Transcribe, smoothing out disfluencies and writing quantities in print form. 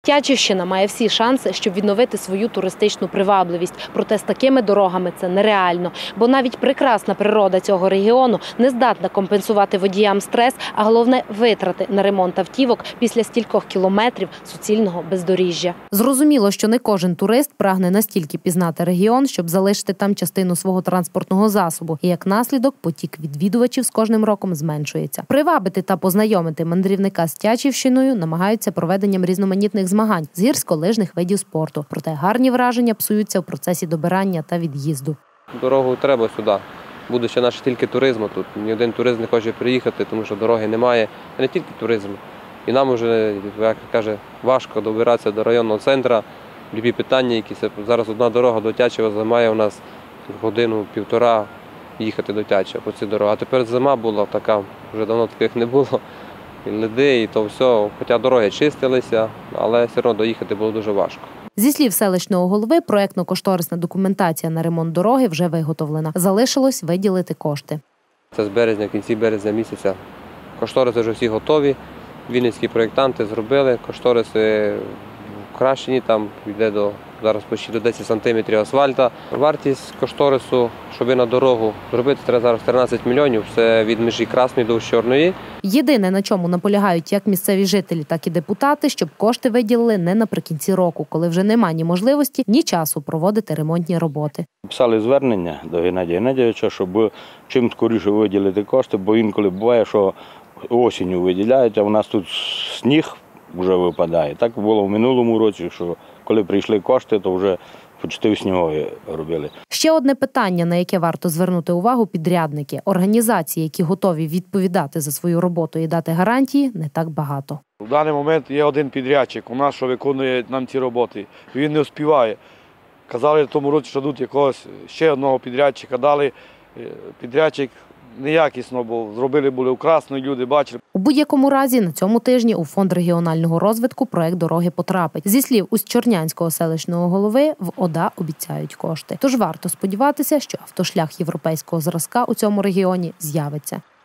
Тячівщина має всі шанси, щоб відновити свою туристичну привабливість. Проте з такими дорогами це нереально. Бо навіть прекрасна природа цього регіону не здатна компенсувати водіям стрес, а головне – витрати на ремонт автівок після стількох кілометрів суцільного бездоріжжя. Зрозуміло, що не кожен турист прагне настільки пізнати регіон, щоб залишити там частину свого транспортного засобу. І як наслідок потік відвідувачів з кожним роком зменшується. Привабити та познайомити мандрівника з Тячівщиною намагаються проведенням різноманітних змагань з гірськолижних видів спорту. Проте гарні враження псуються в процесі добирання та від'їзду. Дорогу треба сюди. Буде ще наш тільки туризму тут. Ні один турист не хоче приїхати, тому що дороги немає. А не тільки туризму. І нам вже, як каже, важко добиратися до районного центру. Любі питання якісь. Зараз одна дорога до Тячева займає у нас годину-півтора їхати до Тячева по цій дорозі. А тепер зима була така, вже давно таких не було. І леди, і то все. Хоча дороги чистилися, але все одно доїхати було дуже важко. Зі слів селищного голови, проєктно-кошторисна документація на ремонт дороги вже виготовлена. Залишилось виділити кошти. Це з березня, в кінці березня місяця. Кошториси вже всі готові. Вінницькі проєктанти зробили. Кошториси кращені, там йде зараз почти до 10 сантиметрів асфальта. Вартість кошторису, щоб на дорогу зробити, треба зараз 13 мільйонів. Це від межі Красної до Чорної. Єдине, на чому наполягають як місцеві жителі, так і депутати, щоб кошти виділили не наприкінці року, коли вже немає ні можливості, ні часу проводити ремонтні роботи. Писали звернення до Геннадія Геннадійовича, щоб чим скоріше виділити кошти, бо інколи буває, що осінню виділяють, а у нас тут сніг вже випадає. Так було в минулому році, що коли прийшли кошти, то вже почти в снігові робили. Ще одне питання, на яке варто звернути увагу підрядники. Організації, які готові відповідати за свою роботу і дати гарантії, не так багато. В даний момент є один підрядчик у нас, що виконує нам ці роботи. Він не успіває. Казали в тому році, що дадуть якогось ще одного підрядчика. Дали підрядчик неякісно, бо зробили були вкрасно, люди бачили. У будь-якому разі на цьому тижні у Фонд регіонального розвитку проект дороги потрапить. Зі слів Устьчорнянського селищного голови, в ОДА обіцяють кошти. Тож варто сподіватися, що автошлях європейського зразка у цьому регіоні з'явиться.